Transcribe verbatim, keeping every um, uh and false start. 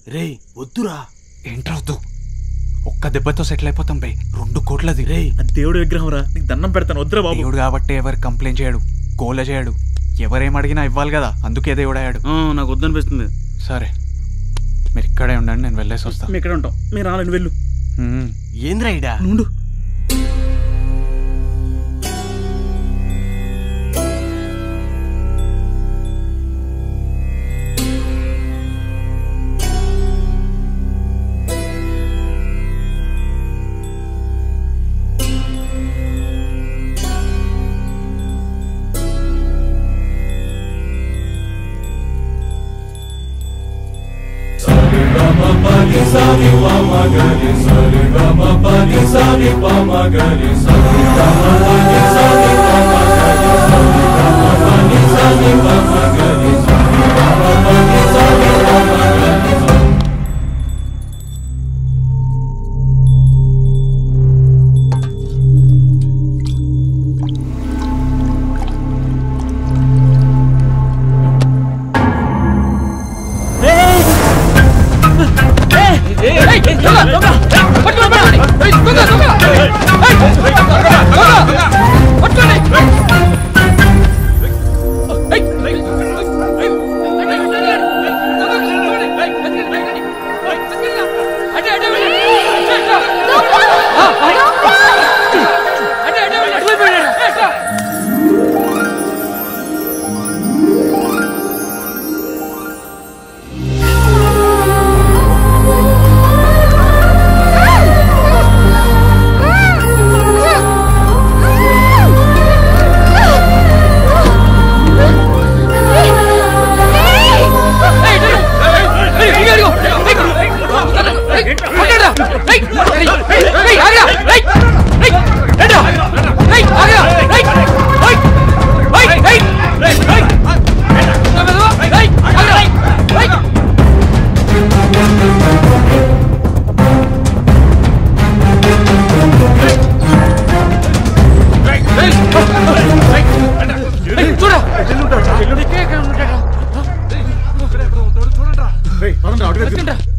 రే వద్దురా. ఏంట్రా వద్దు? ఒక్క దెబ్బతో సెటిల్ అయిపోతాం బే. రెండు కోట్లది. రే అది దేవుడి విగ్రహం రా, నీకు దండం పెడతాను వద్దురా బాబు. దేవుడు కాబట్టి ఎవరు కంప్లైంట్ చేయడు, గోల చేయడు. ఎవరేం అడిగినా ఇవ్వాలి కదా, అందుకే దేవుడు అయ్యాడు. నాకు వద్దనిపిస్తుంది. సరే మీరు ఇక్కడే ఉండండి, నేను వెళ్ళేసి వస్తాను. మేము ఇక్కడ ఉంటాం, మీరు రాలని వెళ్ళు. ఏంద్రా ఇడా నుండు. Pani sani pa magari sari rama pani sani pa magari sari rama pani sani pa magari sari rama pani sani pa magari sari rama pani sani pa magari. చూడండి